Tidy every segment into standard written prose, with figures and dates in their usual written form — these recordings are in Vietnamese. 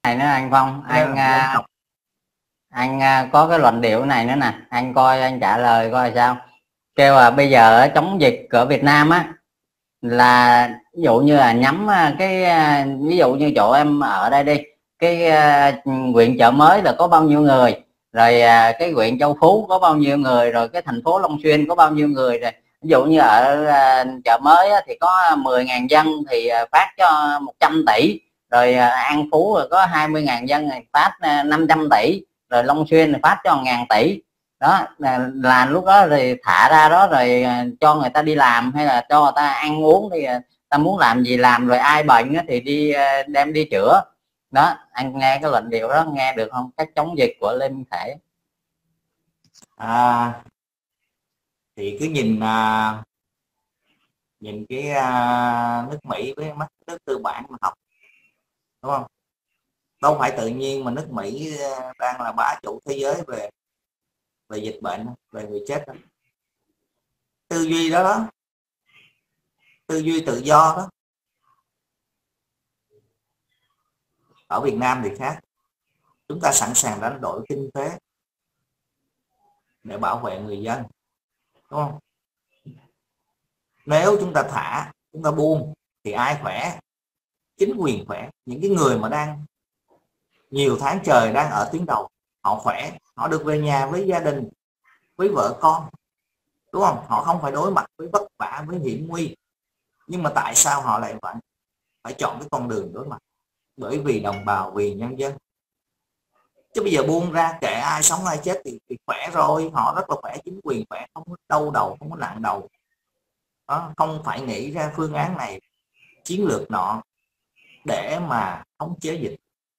này nữa anh Phong, Cái đó là quan trọng. anh có cái luận điệu này nữa nè, anh coi anh trả lời coi sao. Kêu là bây giờ chống dịch ở Việt Nam á, là ví dụ như là nhắm ví dụ như chỗ em ở đây đi, cái huyện Chợ Mới là có bao nhiêu người, rồi cái huyện Châu Phú có bao nhiêu người, rồi cái thành phố Long Xuyên có bao nhiêu người, rồi ví dụ như ở Chợ Mới á, thì có 10.000 dân thì phát cho 100 tỷ, rồi An Phú rồi có 20.000 dân thì phát 500 tỷ, rồi Long Xuyên thì phát cho 1.000 tỷ. Đó là lúc đó thì thả ra đó, rồi cho người ta đi làm hay là cho người ta ăn uống, thì ta muốn làm gì làm, rồi ai bệnh thì đi đem đi chữa. Đó, anh nghe cái luận điệu đó nghe được không, cách chống dịch của Lê Minh Thể? Thì cứ nhìn cái nước Mỹ với mắt nước tư bản mà học, đúng không? Đâu phải tự nhiên mà nước Mỹ đang là bá chủ thế giới về dịch bệnh, về người chết đó. Tư duy đó, tư duy tự do đó. Ở Việt Nam thì khác, chúng ta sẵn sàng đánh đổi kinh tế để bảo vệ người dân, đúng không? Nếu chúng ta thả, chúng ta buông thì ai khỏe? Chính quyền khỏe. Những cái người mà đang nhiều tháng trời đang ở tuyến đầu, họ khỏe, họ được về nhà với gia đình, với vợ con, đúng không? Họ không phải đối mặt với vất vả, với hiểm nguy. Nhưng mà tại sao họ lại phải chọn cái con đường đối mặt? Bởi vì đồng bào, vì nhân dân. Chứ bây giờ buông ra kệ ai sống ai chết thì khỏe rồi, họ rất là khỏe, chính quyền khỏe, không có đau đầu, không có nặng đầu đó, không phải nghĩ ra phương án này chiến lược nọ để mà khống chế dịch.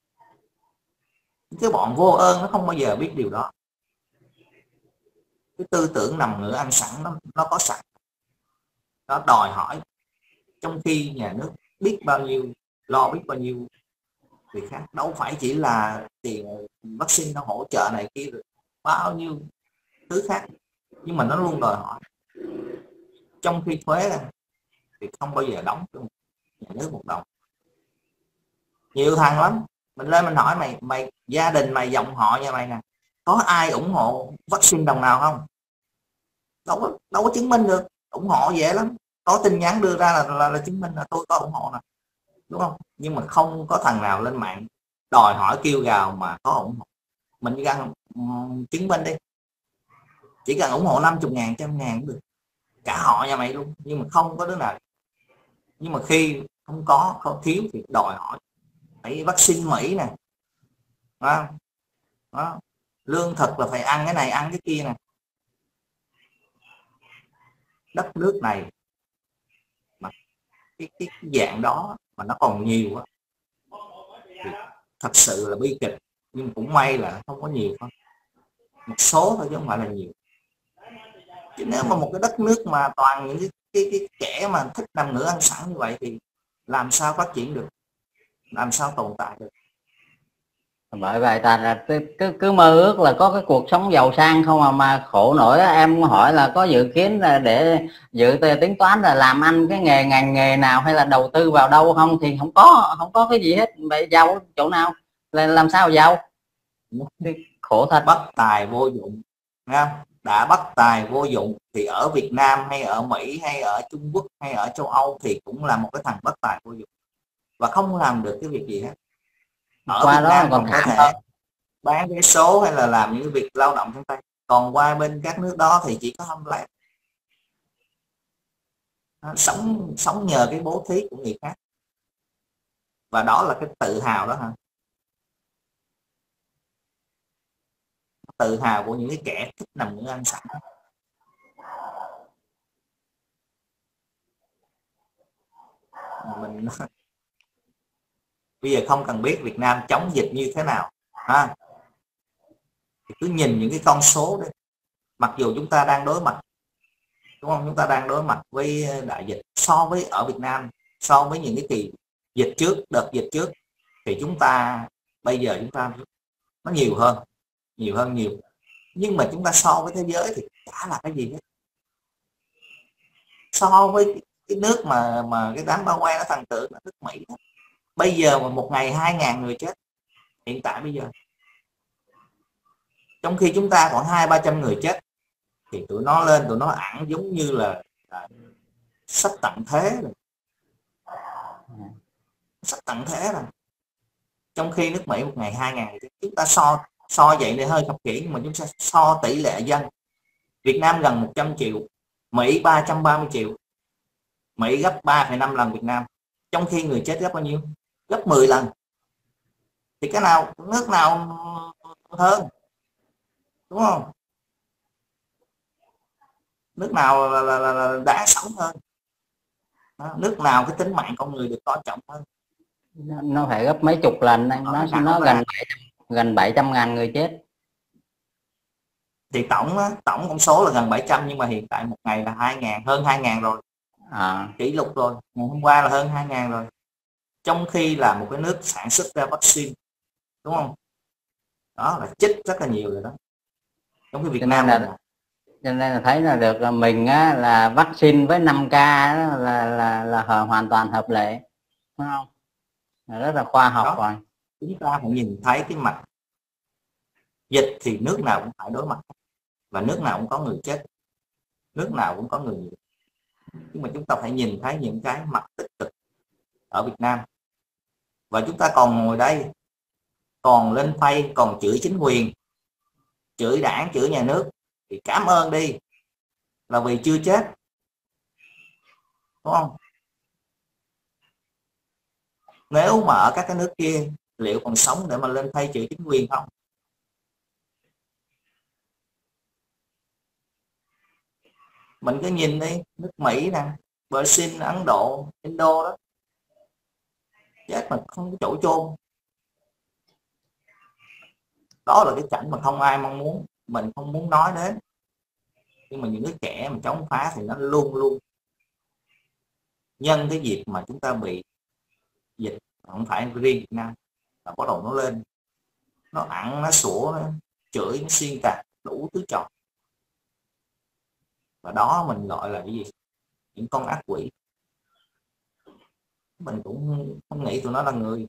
Cái bọn vô ơn nó không bao giờ biết điều đó. Cái tư tưởng nằm ngửa ăn sẵn nó có sẵn, nó đòi hỏi, trong khi nhà nước biết bao nhiêu, lo biết bao nhiêu việc khác, đâu phải chỉ là tiền vaccine nó hỗ trợ này kia, rồi bao nhiêu thứ khác, nhưng mà nó luôn đòi hỏi. Trong khi thuế thì không bao giờ đóng cho nhà nước một đồng. Nhiều thằng lắm, mình lên mình hỏi mày gia đình mày, dòng họ nhà mày nè, có ai ủng hộ vaccine đồng nào không? Đâu có chứng minh được. Ủng hộ dễ lắm, có tin nhắn đưa ra là chứng minh là tôi có ủng hộ nè, đúng không? Nhưng mà không có thằng nào lên mạng đòi hỏi kêu gào mà có ủng hộ. Mình chỉ cần chứng minh đi, chỉ cần ủng hộ 50.000, 100.000 cũng được, cả họ nhà mày luôn, nhưng mà không có đứa nào. Nhưng mà khi không thiếu thì đòi hỏi phải vaccine Mỹ nè, đó. Lương thực là phải ăn cái này ăn cái kia nè. Đất nước này mà cái dạng đó mà nó còn nhiều á, thì thật sự là bi kịch. Nhưng cũng may là không có nhiều thôi, một số thôi chứ không phải là nhiều. Chứ nếu mà một cái đất nước mà toàn những cái kẻ mà thích nằm ngửa ăn sẵn như vậy thì làm sao phát triển được, làm sao tồn tại được? Bởi vậy ta là cứ mơ ước là có cái cuộc sống giàu sang không mà khổ nổi. Em hỏi là có dự kiến là để tính toán là làm ăn cái ngành nghề nào hay là đầu tư vào đâu không, thì không có cái gì hết. Vậy giàu chỗ nào, làm sao giàu? Khổ thật. Bất tài vô dụng, đã bất tài vô dụng thì ở Việt Nam hay ở Mỹ hay ở Trung Quốc hay ở châu Âu thì cũng là một cái thằng bất tài vô dụng và không làm được cái việc gì hết. Ở Qua Việt đó Nam còn còn có thảm thể hơn. bán vé số hay là làm những việc lao động trong tay, còn qua bên các nước đó thì chỉ có hâm lại, sống nhờ cái bố thí của người khác, và đó là cái tự hào đó hả? Tự hào của những cái kẻ thích nằm ngửa ăn sẵn. Mình bây giờ không cần biết Việt Nam chống dịch như thế nào ha, thì cứ nhìn những cái con số đấy. Mặc dù chúng ta đang đối mặt, đúng không, chúng ta đang đối mặt với đại dịch, so với ở Việt Nam, so với những cái kỳ dịch trước, đợt dịch trước, thì chúng ta bây giờ chúng ta nó nhiều hơn nhiều. Nhưng mà chúng ta so với thế giới thì chả là cái gì hết. So với cái nước mà cái đám bao quanh nó thần tượng là nước Mỹ đó. Bây giờ mà một ngày 2.000 người chết, hiện tại bây giờ. Trong khi chúng ta còn 200-300 người chết thì tụi nó lên, tụi nó ẵn giống như là sắp tận thế rồi. Sắp tận thế rồi. Trong khi nước Mỹ một ngày 2.000, chúng ta so vậy để hơi khập khiễng, nhưng mà chúng ta so tỷ lệ dân. Việt Nam gần 100 triệu, Mỹ 330 triệu. Mỹ gấp 3,5 lần Việt Nam. Trong khi người chết gấp bao nhiêu? Gấp 10 lần. Thì cái nào, nước nào hơn? Đúng không? Nước nào là đáng sống hơn? Nước nào cái tính mạng con người được coi trọng hơn? Nó phải gấp mấy chục lần anh. Nó gần 700.000 người chết. Thì tổng con số là gần 700, nhưng mà hiện tại một ngày là 2.000, hơn 2.000 rồi. Kỷ lục rồi. Ngày hôm qua là hơn 2.000 rồi. Trong khi là một cái nước sản xuất ra vaccine, đúng không? Đó là chích rất là nhiều rồi đó. Trong khi Việt Nam cho nên là thấy là được là mình á, là vaccine với 5K là hoàn toàn hợp lệ, đúng không? Là rất là khoa học đó. Rồi chúng ta phải nhìn thấy cái mặt dịch thì nước nào cũng phải đối mặt, và nước nào cũng có người chết, nước nào cũng có người nhiễm. Nhưng mà chúng ta phải nhìn thấy những cái mặt tích cực ở Việt Nam. Và chúng ta còn ngồi đây, còn lên phay, còn chửi chính quyền, chửi đảng, chửi nhà nước, thì cảm ơn đi, là vì chưa chết, đúng không? Nếu mà ở các cái nước kia, liệu còn sống để mà lên phay chửi chính quyền không? Mình cứ nhìn đi, nước Mỹ nè, Brazil, Ấn Độ, Indo đó, chết mà không có chỗ chôn. Đó là cái cảnh mà không ai mong muốn, mình không muốn nói đến. Nhưng mà những cái kẻ mà chống phá thì nó luôn luôn nhân cái dịp mà chúng ta bị dịch, không phải riêng Việt Nam, là bắt đầu nó lên, nó ẵn, nó sủa, nó chửi, nó xuyên tạc đủ thứ trò. Và đó mình gọi là cái gì? Những con ác quỷ. Mình cũng không nghĩ tụi nó là người.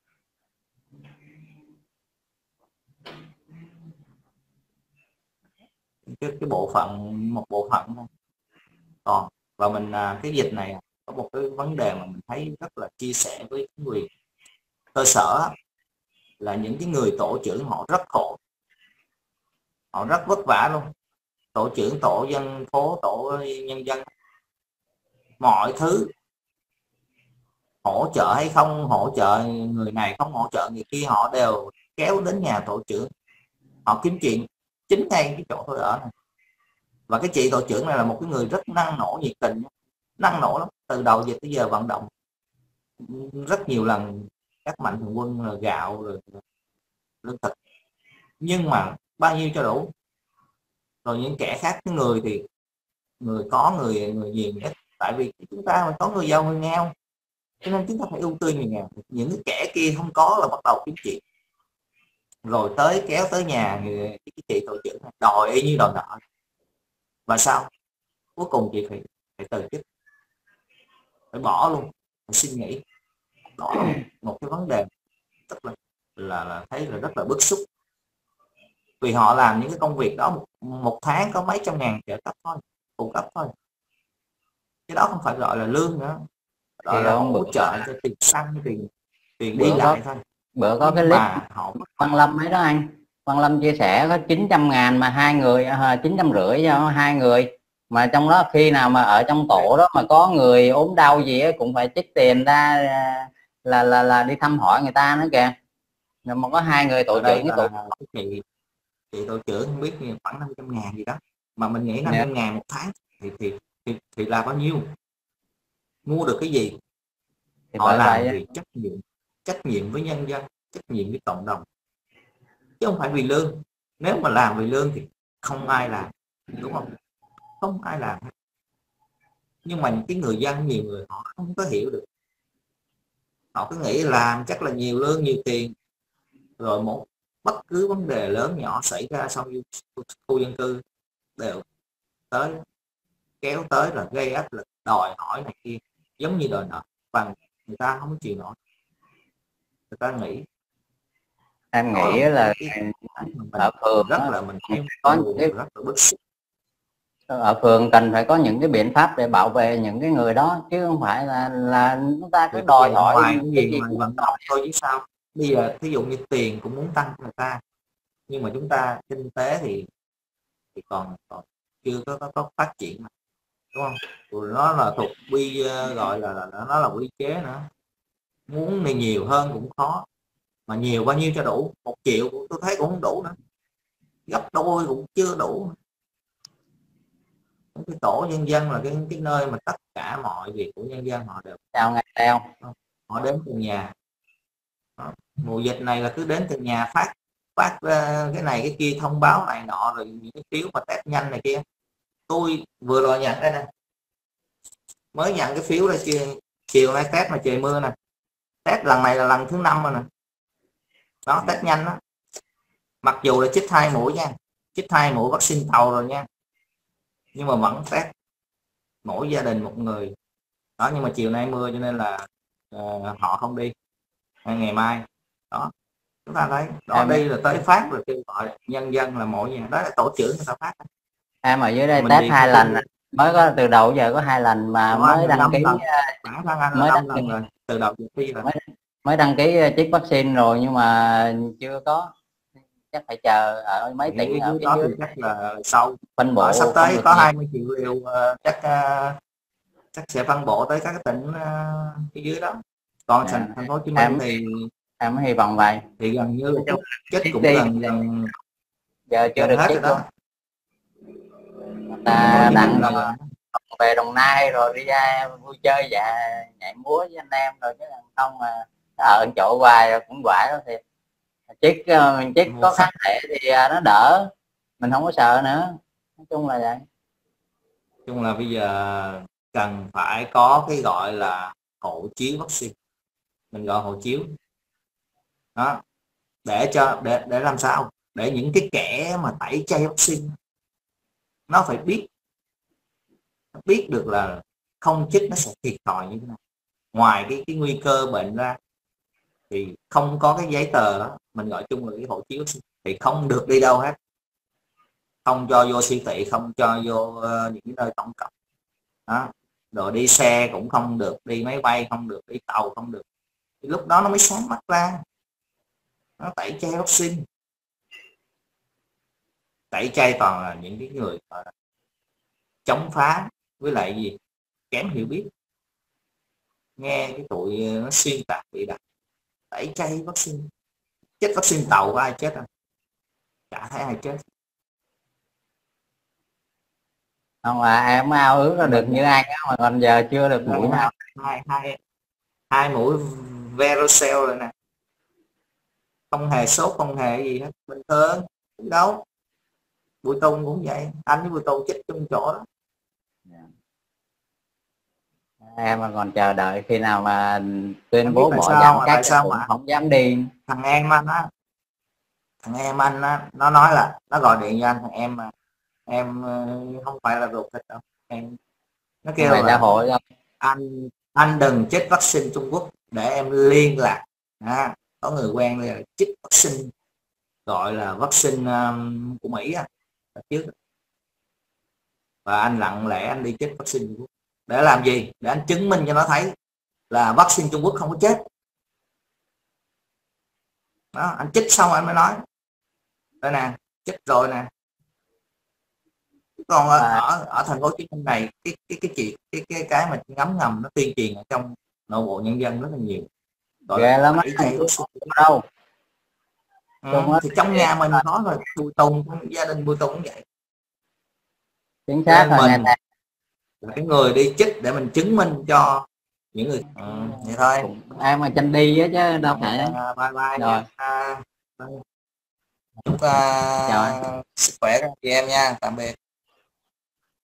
Cái bộ phận, một bộ phận thôi. Còn và mình cái dịch này có một cái vấn đề mà mình thấy rất là chia sẻ với chính quyền cơ sở, là những cái người tổ trưởng họ rất khổ, họ rất vất vả luôn. Tổ trưởng tổ dân phố, tổ nhân dân, mọi thứ hỗ trợ hay không hỗ trợ người này, không hỗ trợ người kia, họ đều kéo đến nhà tổ trưởng, họ kiếm chuyện chính ngay cái chỗ tôi ở này. Và cái chị tổ trưởng này là một cái người rất năng nổ, nhiệt tình, năng nổ lắm. Từ đầu dịch tới giờ vận động rất nhiều lần các mạnh thường quân, là gạo, rồi lương thực, nhưng mà bao nhiêu cho đủ. Rồi những kẻ khác, cái người thì người có, người nhiều nhất. Tại vì chúng ta mà có người giàu người nghèo, cho nên chúng ta phải ưu tiên người nghèo. Những cái kẻ kia không có là bắt đầu kiếm chuyện, rồi kéo tới nhà cái chị tổ trưởng đòi y như đòi nợ. Và sao cuối cùng chị phải từ chức, phải bỏ luôn, phải xin nghỉ. Đó là một cái vấn đề rất là thấy là rất là bức xúc, vì họ làm những cái công việc đó một tháng có mấy trăm ngàn trợ cấp thôi, phụ cấp thôi, cái đó không phải gọi là lương nữa, gọi là hỗ trợ cho tiền xăng, tiền đi lại thôi. Bữa có cái clip Văn Lâm ấy đó anh, Văn Lâm chia sẻ có 900.000 mà 2 người, 950 cho 2 người, mà trong đó khi nào mà ở trong tổ đó mà có người ốm đau gì ấy, cũng phải trích tiền ra là đi thăm hỏi người ta nữa kìa. Rồi mà có 2 người tổ trưởng, cái chị tổ trưởng không biết khoảng 500.000 gì đó, mà mình nghĩ 500.000 một tháng thì là bao nhiêu, mua được cái gì? Thì họ làm vì trách nhiệm với nhân dân, trách nhiệm với cộng đồng, chứ không phải vì lương. Nếu mà làm vì lương thì không ai làm, đúng không? Không ai làm. Nhưng mà cái người dân, nhiều người họ không có hiểu được, họ cứ nghĩ làm chắc là nhiều lương, nhiều tiền, rồi bất cứ vấn đề lớn nhỏ xảy ra sau khu dân cư đều kéo tới là gây áp lực, đòi hỏi này kia, giống như đòi nợ, và người ta không chịu nổi. Người ta nghĩ em nghĩ là ở phường rất á, là mình thấy có những cái, rất là bức xúc. ở phường cần phải có những cái biện pháp để bảo vệ những cái người đó, chứ không phải là chúng ta cứ đòi hỏi Ngoài cái cái gì gì ngoài cũng vận đòi. động thôi chứ sao. Bây giờ thí dụ như tiền cũng muốn tăng cho người ta, nhưng mà chúng ta kinh tế thì còn chưa có phát triển mà, đúng không? Rồi nó là thuộc quy gọi là nó là quy chế nữa, muốn thì nhiều hơn cũng khó, mà nhiều bao nhiêu cho đủ. 1 triệu tôi thấy cũng không đủ nữa, gấp đôi cũng chưa đủ. Cái tổ nhân dân là cái nơi mà tất cả mọi việc của nhân dân họ đều Sao nghe theo. họ đến từng nhà. Đó. Mùa dịch này là cứ đến từng nhà phát phát cái này cái kia, thông báo này nọ, rồi những cái phiếu mà test nhanh này kia. Tôi vừa rồi nhận đây nè, mới nhận cái phiếu đây, chiều nay test mà trời mưa nè, test lần này là lần thứ 5 rồi nè. Đó, test nhanh đó, mặc dù là chích 2 mũi nha, chích 2 mũi vaccine tàu rồi nha, nhưng mà vẫn test mỗi gia đình 1 người đó. Nhưng mà chiều nay mưa cho nên là họ không đi, ngày mai. Đó, chúng ta thấy đó, đây là tới phát rồi, kêu gọi nhân dân là mỗi nhà, đó là tổ trưởng người ta phát. Em ở dưới đây Mình test đi 2 lần, mới có từ đầu giờ có 2 lần mà mới đăng ký, bản thân anh là mới 5 đăng ký lần rồi, từ đầu giờ khi rồi. mới đăng ký chích vaccine rồi, nhưng mà chưa có, chắc phải chờ ở mấy tỉnh ở phía đó dưới thì chắc là sau phân đó, sắp bổ không tới được có nhiều. 20 triệu liều, chắc sẽ phân bổ tới các tỉnh phía dưới đó. Còn thành phố Hồ Chí Minh em hy vọng vậy. thì gần như chết cũng đi gần giờ chưa được hết chích rồi luôn. đó. Ta đặng rồi về Đồng Nai rồi đi ra vui chơi và nhảy múa với anh em rồi, chứ không mà ở chỗ hoài rồi cũng quải đó. Thì chích có kháng thể thì nó đỡ, mình không có sợ nữa. Nói chung là vậy. Chung là bây giờ cần phải có cái gọi là hộ chiếu vaccine, mình gọi hộ chiếu đó, để cho để làm sao để những cái kẻ mà tẩy chay vaccine nó phải biết được là không chích nó sẽ thiệt thòi như thế nào. Ngoài cái nguy cơ bệnh ra thì không có cái giấy tờ đó, mình gọi chung là cái hộ chiếu vaccine, thì không được đi đâu hết, không cho vô siêu thị, không cho vô những cái nơi công cộng đó, rồi đi xe cũng không được, đi máy bay không được, đi tàu không được. Thì lúc đó nó mới sáng mắt ra, nó tẩy chay vaccine. Tẩy chay toàn là những cái người chống phá với lại gì kém hiểu biết, nghe cái tụi nó xuyên tạc bị đặt. Tẩy chay vaccine, chết vaccine tàu có ai chết không? Chả thấy ai chết. Không em ao ước là được như anh mà còn giờ chưa được mũi nào. Hai mũi Verocell rồi nè, không hề sốt, không hề gì hết, bình thường. Đâu, Bùi Tùng cũng vậy, anh với Bùi Tùng chích chung chỗ đó. Em mà còn chờ đợi khi nào mà tuyên bố bỏ giãn cách cũng không dám đi. Thằng em anh á, nó nói là nó gọi điện cho anh, thằng em không phải là ruột thịt đâu em, nó kêu là hội anh đừng chích vaccine Trung Quốc để em liên lạc có người quen là chích vaccine, gọi là vaccine của Mỹ trước, và anh lặng lẽ anh đi chích vaccine Trung Quốc để làm gì? Để anh chứng minh cho nó thấy là vaccine Trung Quốc không có chết đó. Anh chích xong anh mới nói đây nè, chích rồi nè. Còn ở thành phố Hồ Chí Minh này cái mà ngấm ngầm nó tuyên truyền ở trong nội bộ nhân dân rất là nhiều. Ghê lắm đâu. Thì trong nhà mình có rồi, Bùi Tùng, gia đình Bùi Tùng cũng vậy. Chính xác rồi, mình là cái người đi chích để mình chứng minh cho những người vậy thôi. Em mà tranh đi á chứ đâu phải. Bye bye rồi. Chúc sức khỏe các chị em nha, tạm biệt.